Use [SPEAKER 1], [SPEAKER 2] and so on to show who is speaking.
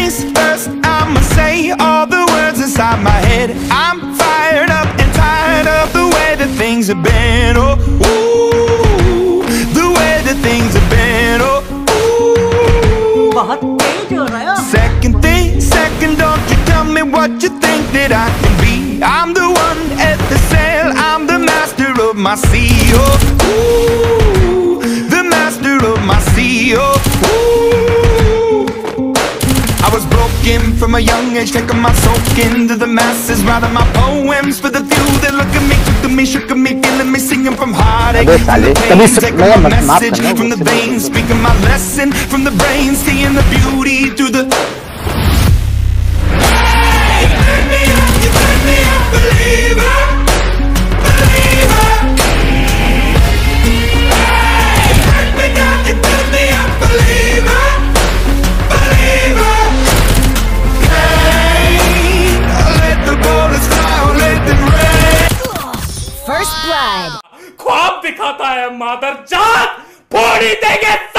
[SPEAKER 1] things first, I'ma say all the words inside my head. I'm fired up and tired of the way that things have been. Oh, ooh, the way that things have been. Oh, ooh. Second, don't you tell me what you think that I can be. I'm the one at the sail, I'm the master of my sea. Oh, ooh, the master of my sea. Oh, ooh. I was broken from a young age, taking my soak into the masses, writing my poems for the few that look at me, took at me, shook at me, feeling me, singing from heartache, from the pain, taking my message from the veins, speaking my lesson from the brain, seeing the beauty through the...
[SPEAKER 2] First blood. ख्वाब दिखाता है मादरजात, फोड़ी देंगे।